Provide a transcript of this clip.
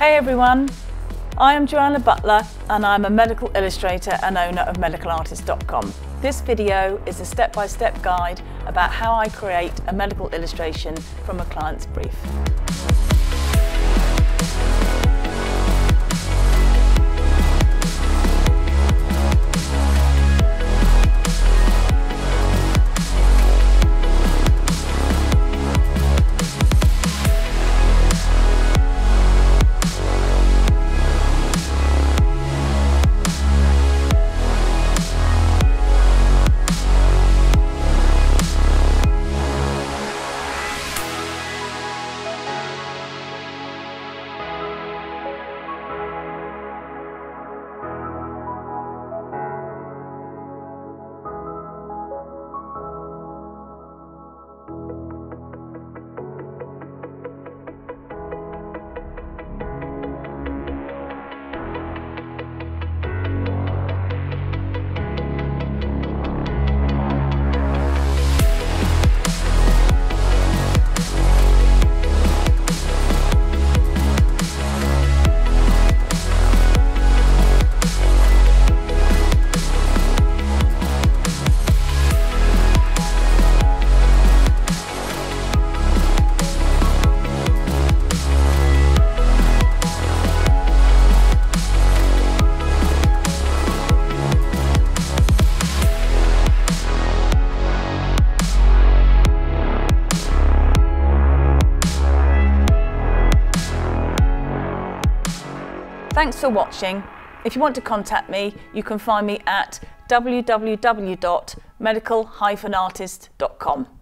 Hey everyone, I am Joanna Butler and I'm a medical illustrator and owner of medicalartist.com. This video is a step-by-step guide about how I create a medical illustration from a client's brief. Thanks for watching. If you want to contact me, you can find me at www.medical-artist.com.